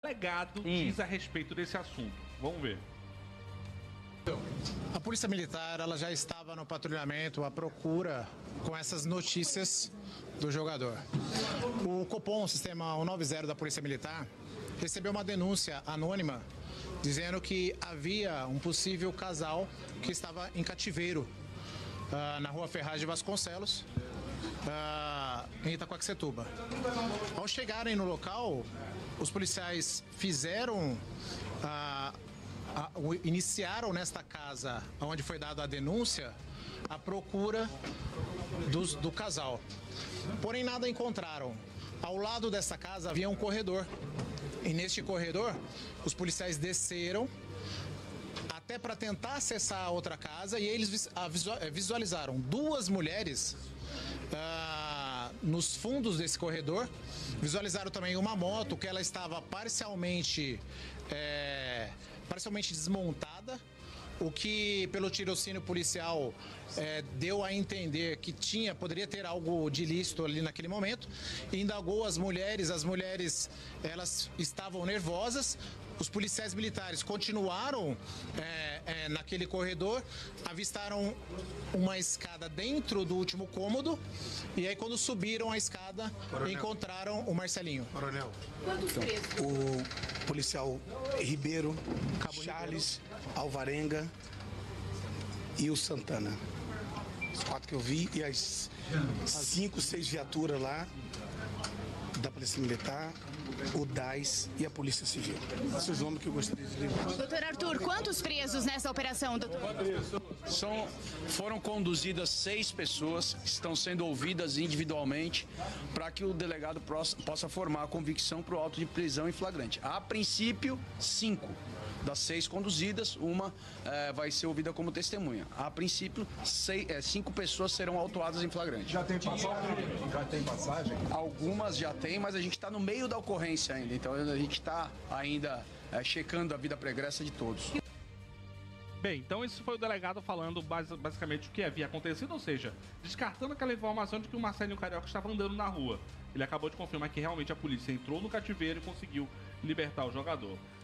delegado diz a respeito desse assunto. Vamos ver. A Polícia Militar ela já estava no patrulhamento à procura com essas notícias do jogador. O Copom, o sistema 190 da Polícia Militar, recebeu uma denúncia anônima dizendo que havia um possível casal que estava em cativeiro na rua Ferraz de Vasconcelos, em Itaquaquecetuba. Ao chegarem no local, os policiais iniciaram nesta casa onde foi dada a denúncia a procura do casal. Porém, nada encontraram. Ao lado dessa casa havia um corredor. E neste corredor, os policiais desceram até para tentar acessar a outra casa e eles visualizaram duas mulheres nos fundos desse corredor. Visualizaram também uma moto que ela estava parcialmente desmontada, o que pelo tirocínio policial deu a entender que poderia ter algo de ilícito ali naquele momento. Indagou as mulheres elas estavam nervosas. Os policiais militares continuaram naquele corredor, avistaram uma escada dentro do último cômodo e aí quando subiram a escada, Coronel, encontraram o Marcelinho. Coronel, quantos presos? O policial Ribeiro, Cabo Charles, Alvarenga e o Santana. Os 4 que eu vi e as 5, 6 viaturas lá da Polícia Militar, o DAS e a Polícia Civil. Esses homens que eu gostaria de lembrar. Doutor Arthur, quantos presos nessa operação, doutor? Foram conduzidas 6 pessoas que estão sendo ouvidas individualmente para que o delegado possa formar a convicção para o auto de prisão em flagrante. A princípio, 5. Das 6 conduzidas, uma vai ser ouvida como testemunha. A princípio, 5 pessoas serão autuadas em flagrante. Já tem passagem? Já tem passagem? Algumas já tem, mas a gente está no meio da ocorrência ainda. Então a gente está ainda checando a vida pregressa de todos. Bem, então esse foi o delegado falando basicamente o que havia acontecido, ou seja, descartando aquela informação de que o Marcelinho Carioca estava andando na rua. Ele acabou de confirmar que realmente a polícia entrou no cativeiro e conseguiu libertar o jogador.